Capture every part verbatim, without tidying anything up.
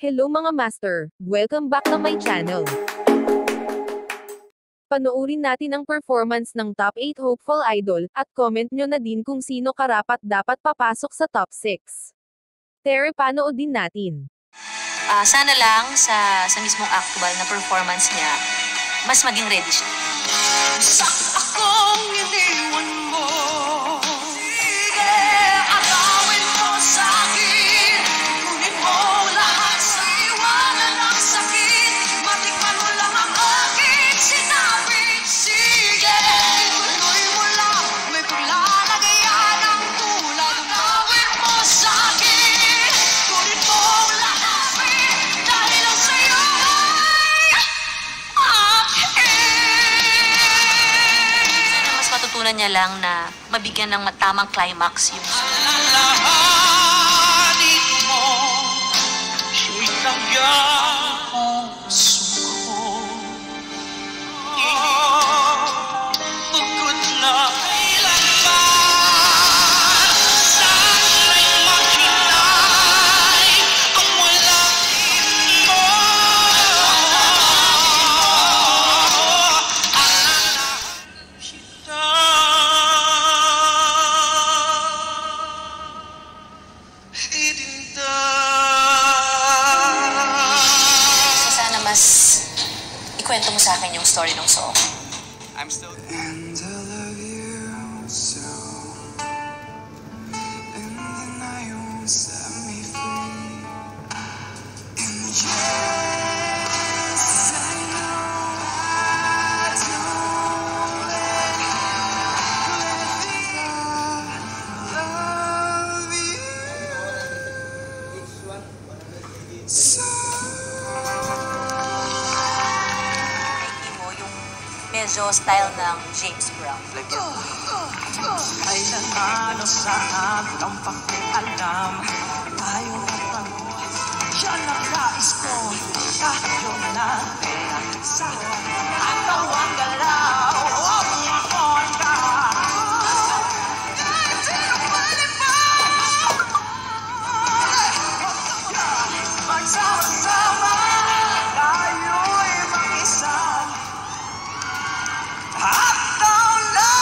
Hello mga master, welcome back to my channel. Panoorin natin ang performance ng top eight hopeful idol, at comment nyo na din kung sino karapat dapat papasok sa top six. Tere, panoodin natin. Uh, sana lang sa, sa mismong actual na performance niya, mas maging ready siya. Sa akong iniwan mo, sige, agawin mo sa akin, kunin mo lahat sa iwanan ng sakit, matikman mo lang ang aking sinabi, sige, tuloy mo lang, may paglalagayan ng tulad, agawin mo sa akin, kunin mo lahat, dahil lang sa'yo ay akin. Sana mas matutunan niya lang na mabigyan ng tamang climax yung Alalahanin mo, siya'y tanggap ang puso ko. Bukod na kailanman, sana'y makinay ang walang mo. Alalahanin kita. So sana mas ikwento mo sa akin yung story ng song. I'm still And I love you so. And the night won't set me free. And yes, I know I don't let you love you so. Nakiki mo yung medyo style ng James Brown. ay nanalo sa hanggang pakialam. Tayo natanong, yan ang nais ko. Tayo natin sa atawang galaw. Umahon ka. Magsama-sama, tayo'y mag-isa. Hataw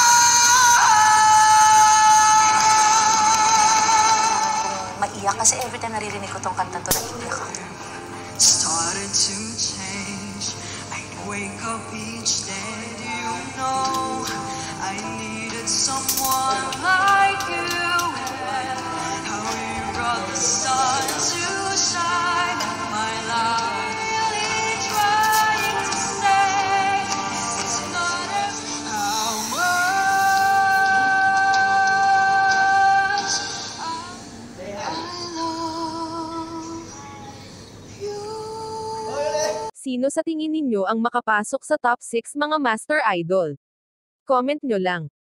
Maiyak kasi every time naririnig ko tong kanta to, naiiyak ako. started to change. I'd wake up each day, you know, I needed someone like you. And how you brought the sun to shine in my life. Really trying to say it's not how much I love you. Sino sa tingin ninyo ang makapasok sa top six mga master idol? Comment nyo lang.